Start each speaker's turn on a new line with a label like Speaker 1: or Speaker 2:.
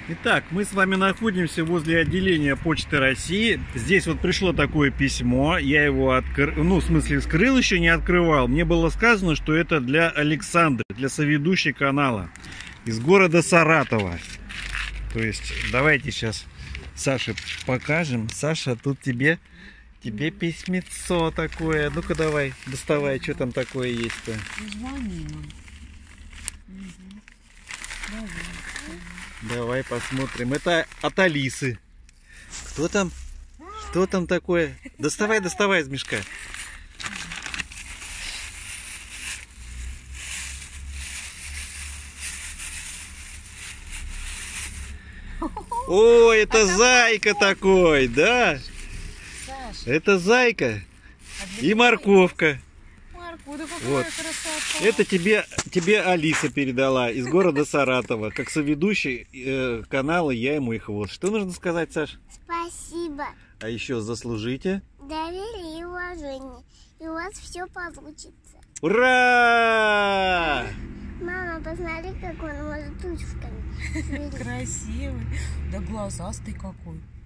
Speaker 1: Итак, мы с вами находимся возле отделения Почты России. Здесь вот пришло такое письмо. Я его вскрыл, еще не открывал. Мне было сказано, что это для Александры, для соведущей канала из города Саратова. То есть, давайте сейчас Саше покажем. Саша, тут тебе письмецо такое. Ну-ка давай, доставай, что там такое есть-то. Давай посмотрим. Это от Алисы. Кто там? Что там такое? Доставай из мешка. О, это зайка такой, да? Это зайка и морковка. Вот. Это тебе Алиса передала из города Саратова. Как соведущий канала «Я и мой хвост». Что нужно сказать, Саш?
Speaker 2: Спасибо.
Speaker 1: А еще заслужите.
Speaker 2: Доверие и уважение. И у вас все получится.
Speaker 1: Ура!
Speaker 2: Мама, посмотри, как он может тучками.
Speaker 3: Красивый. Да глазастый какой.